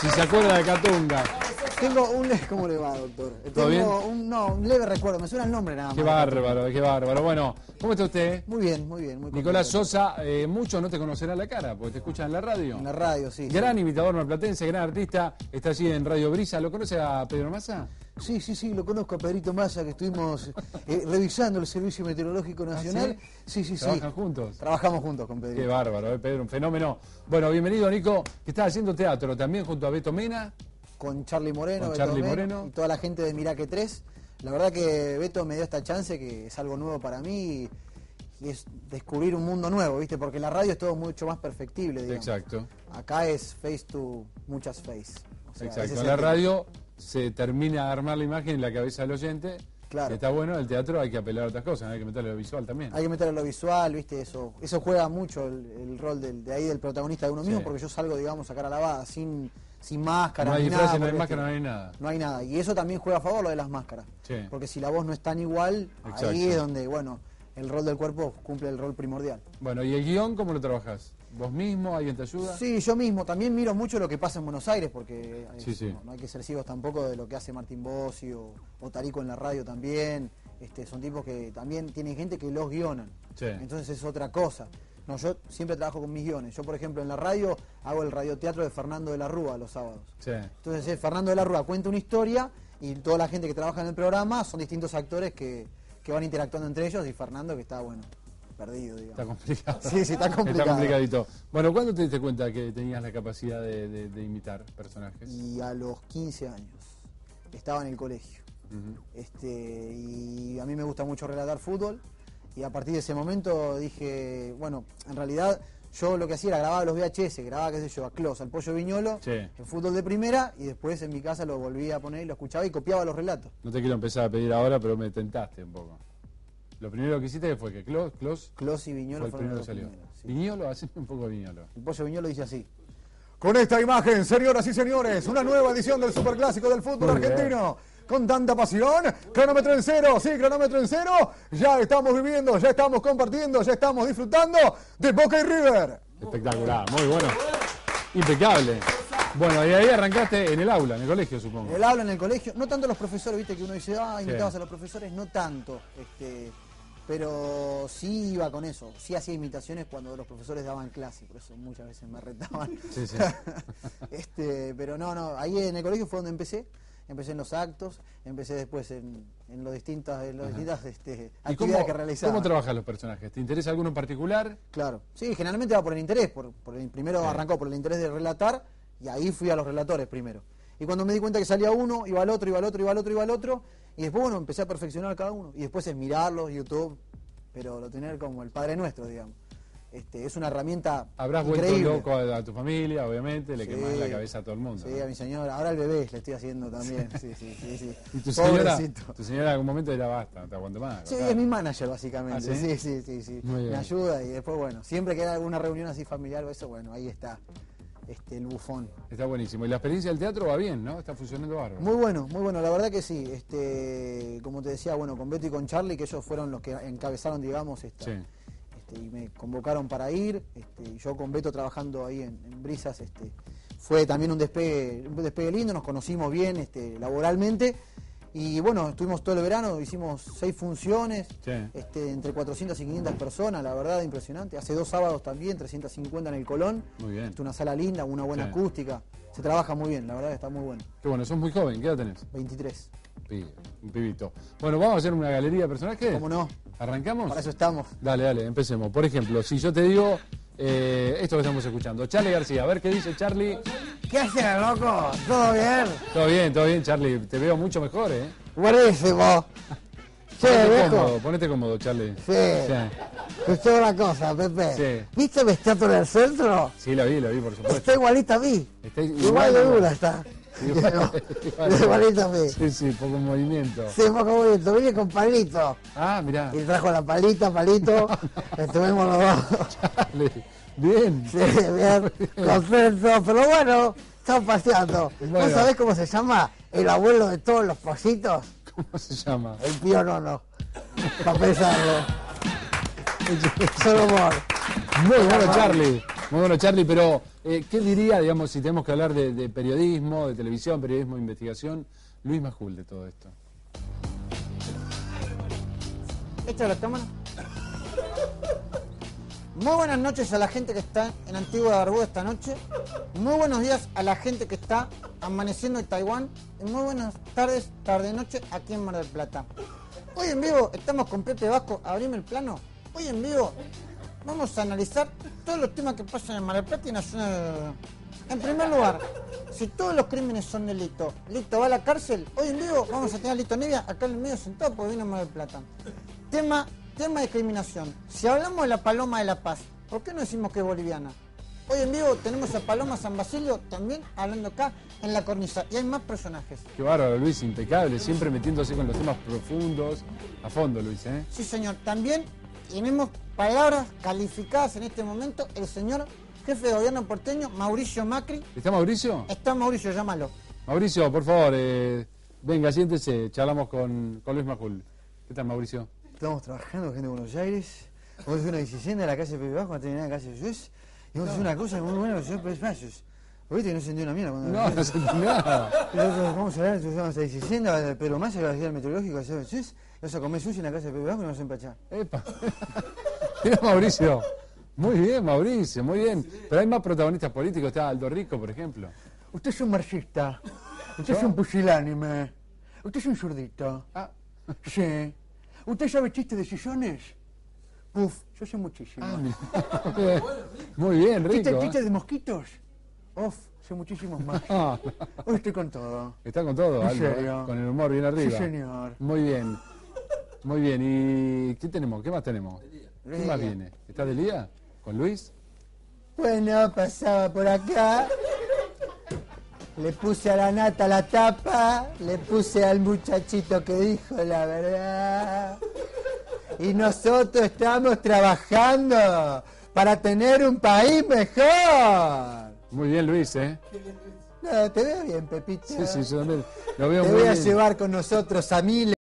Si se acuerda de Catunga. Tengo un... ¿Cómo le va, doctor? ¿Todo bien? Un leve recuerdo, me suena el nombre nada más. Qué bárbaro, qué bárbaro. Bueno, ¿cómo está usted? Muy bien, muy bien. Muy Nicolás contento. Sosa, muchos no te conocerán la cara, porque te escuchan en la radio. En la radio, sí. Gran imitador marplatense, gran artista, está allí en Radio Brisa. ¿Lo conoce a Pedro Massa? Sí, lo conozco a Pedrito Massa, que estuvimos revisando el Servicio Meteorológico Nacional. ¿Ah, sí? ¿Trabajan juntos? Trabajamos juntos con Pedrito. Qué bárbaro, Pedro, un fenómeno. Bueno, bienvenido, Nico, que está haciendo teatro también junto a Beto Mena. Con Charlie Moreno, Con Beto Charlie Mena Moreno. y toda la gente de Miraque 3. La verdad que Beto me dio esta chance, que es algo nuevo para mí, y es descubrir un mundo nuevo, ¿viste? Porque en la radio es todo mucho más perfectible, digamos. Exacto. Acá es face to muchas face. O sea, ese Exacto. es En la el tema. radio se termina de armar la imagen en la cabeza del oyente. Claro. Que está bueno, el teatro hay que apelar a otras cosas, hay que meterle lo visual también. Hay que meter lo visual, ¿viste? Eso juega mucho el rol de ahí del protagonista de uno mismo, Sí. porque yo salgo, digamos, a cara lavada, sin máscara, No hay ni disfraces, nada. no hay por el máscara, no estilo. hay nada. No hay nada. Y eso también juega a favor, lo de las máscaras. Sí. Porque si la voz no es tan igual, Exacto. ahí es donde, bueno, el rol del cuerpo cumple el rol primordial. Bueno, ¿y el guión cómo lo trabajás? ¿Vos mismo? ¿Alguien te ayuda? Sí, yo mismo. También miro mucho lo que pasa en Buenos Aires, porque Sí. No hay que ser ciegos tampoco de lo que hace Martín Bossi o Tarico en la radio también. Son tipos que también tienen gente que los guionan. Sí. Entonces es otra cosa. No, yo siempre trabajo con mis guiones. Yo, por ejemplo, en la radio hago el radioteatro de Fernando de la Rúa los sábados. Sí. Entonces Fernando de la Rúa cuenta una historia y toda la gente que trabaja en el programa son distintos actores que van interactuando entre ellos, y Fernando que está, bueno, perdido, digamos. Está complicado. Sí, está complicado. Está complicadito. Bueno, ¿cuándo te diste cuenta que tenías la capacidad de imitar personajes? Y a los 15 años estaba en el colegio. Ujú. Y a mí me gusta mucho relatar fútbol, y a partir de ese momento dije, bueno, en realidad yo lo que hacía era grabar los VHS, grababa, qué sé yo, a Clos, al Pollo Viñolo, Sí. en fútbol de primera, y después en mi casa lo volvía a poner y lo escuchaba y copiaba los relatos. No te quiero empezar a pedir ahora, pero me tentaste un poco. Lo primero que hiciste fue que Clos Clos y Viñolo fue el fueron primero que los salió. primeros, sí. Viñolo, haceme un poco de Viñolo. El Pollo Viñolo dice así. Con esta imagen, señoras y señores, una nueva edición del Superclásico del fútbol Muy bien. argentino. Con tanta pasión, cronómetro en cero, sí, cronómetro en cero. Ya estamos viviendo, ya estamos compartiendo, ya estamos disfrutando de Boca y River. Espectacular, muy bueno. Impecable. Bueno, y ahí arrancaste en el aula, en el colegio, supongo. Él habla en el colegio, no tanto los profesores, viste que uno dice, Sí. imitabas a los profesores, no tanto, pero sí iba con eso, sí hacía imitaciones cuando los profesores daban clase, por eso muchas veces me retaban. Sí, sí. Pero no, ahí en el colegio fue donde empecé en los actos, empecé después en las distintas ¿Y actividades que realizaba. cómo trabajas los personajes? ¿Te interesa alguno en particular? Claro, sí, generalmente va por el interés, primero Sí. arrancó por el interés de relatar, y ahí fui a los relatores primero. Y cuando me di cuenta que salía uno, iba al otro, iba al otro, iba al otro, iba al otro, y después, bueno, empecé a perfeccionar cada uno. Y después es mirarlos, YouTube, pero lo tener como el Padre Nuestro, digamos. Es una herramienta Habrás increíble. vuelto loco a tu familia, obviamente, le Sí. quemás la cabeza a todo el mundo. Sí, ¿no? a mi señora, ahora al bebé le estoy haciendo también, sí. ¿Y tu señora, Pobrecito. tu señora en algún momento dirá basta, no te aguanto más? Sí, cortá"? es mi manager básicamente, ¿Ah, sí? sí. Muy bien. Me ayuda, y después, bueno, siempre que hay alguna reunión así familiar o eso, bueno, ahí está, el bufón. Está buenísimo. Y la experiencia del teatro va bien, ¿no? Está funcionando bárbaro. Muy bueno, la verdad que sí. Como te decía, bueno, con Beto y con Charlie, que ellos fueron los que encabezaron, digamos, Sí. y me convocaron para ir. Y yo con Beto trabajando ahí en Brisas, fue también un despegue lindo, nos conocimos bien, laboralmente. Y bueno, estuvimos todo el verano, hicimos 6 funciones, Sí. entre 400 y 500 personas, la verdad, impresionante. Hace 2 sábados también, 350 en el Colón. Muy bien. Una sala linda, una buena Sí. acústica. Se trabaja muy bien, la verdad que está muy bueno. Qué bueno, sos muy joven, ¿qué edad tenés? 23. Un pibito. Bueno, vamos a hacer una galería de personajes. ¿Cómo no? ¿Arrancamos? Para eso estamos. Dale, empecemos. Por ejemplo, si yo te digo esto que estamos escuchando, Charlie García, a ver qué dice Charlie. ¿Qué haces, loco? ¿Todo bien? Todo bien, Charlie. Te veo mucho mejor, ¿eh? Buenísimo. Che, viejo. Ponete cómodo, Charlie. Sí. Escuchó una cosa, Pepe. Sí. ¿Viste mi estatua en el centro? Sí, la vi, por supuesto. Está igualita a mí. Está Igual de dura está. Igualita a mí. Sí, poco movimiento. Sí, poco bonito. Vine con palito. Ah, mirá. Y trajo la palito. Estuvimos los dos. Charlie. Bien. Sí, bien. Contento. Pero bueno, estamos paseando. Bueno. ¿Vos sabés cómo se llama el abuelo de todos los pollitos? ¿Cómo se llama? El Pío Nono. Para pensarlo. Solo humor. Muy bueno, Charlie. Muy bueno, Charlie, pero ¿qué diría, digamos, si tenemos que hablar de periodismo, de televisión, periodismo de investigación, Luis Majul de todo esto? ¿Echa la cámara? Muy buenas noches a la gente que está en Antigua Barbuda esta noche. Muy buenos días a la gente que está amaneciendo en Taiwán. Y muy buenas tardes, tarde-noche aquí en Mar del Plata. Hoy en vivo estamos con Pepe Vasco. Abrime el plano. Hoy en vivo vamos a analizar todos los temas que pasan en Mar del Plata y Nacional. En primer lugar, si todos los crímenes son delitos, Lito va a la cárcel. Hoy en vivo vamos a tener a Lito Nevia acá en el medio sentado porque viene a Mar del Plata. Tema de discriminación. Si hablamos de la Paloma de la Paz, ¿por qué no decimos que es boliviana? Hoy en vivo tenemos a Paloma San Basilio también hablando acá en la cornisa. Y hay más personajes. Qué bárbaro, Luis, impecable. Siempre metiéndose con los temas profundos. A fondo, Luis, ¿eh? Sí, señor. También tenemos palabras calificadas en este momento. El señor jefe de gobierno porteño, Mauricio Macri. ¿Está Mauricio? Está Mauricio, llámalo. Mauricio, por favor, venga, siéntese. Charlamos con Luis Majul. ¿Qué tal, Mauricio? Estamos trabajando, gente de Buenos Aires. Vamos a hacer una decisión de la calle Pepe Bajo, a terminar la calle Suez. Y vamos a hacer una cosa muy buena, el señor Pérez Pasos. ¿Viste que no se entendió una mierda? No, no se entiende nada. Nosotros vamos a hablar, entonces vamos a decisión de Pedro Massa, que va a ser el meteorológico, va a ser el Suez. Vamos a comer sushi en la casa de Pepe Bajo y nos vamos a empachar. Epa. Mira, Mauricio. Muy bien, Mauricio, muy bien. Pero hay más protagonistas políticos. Está Aldo Rico, por ejemplo. Usted es un marxista. Usted es un pusilánime. Usted es un zurdito. Ah, Sí. ¿Usted sabe chistes de sillones? Uf, yo sé muchísimo. mira. Muy bien, Rico. ¿Chistes de mosquitos? Uf, sé muchísimos más. Ah, Hoy estoy con todo. está con todo, ¿En Aldo, serio? con el humor bien arriba. Sí, señor. Muy bien. Muy bien. ¿Y qué tenemos? ¿Qué más tenemos? ¿Qué más viene? ¿Está de Lía? ¿Con Luis? Bueno, pasaba por acá. Le puse a la nata la tapa. Le puse al muchachito que dijo la verdad. Y nosotros estamos trabajando para tener un país mejor. Muy bien, Luis, ¿eh? No, te veo bien, Pepito. Sí, sí, yo también lo veo Te muy voy a bien. llevar con nosotros a Miles.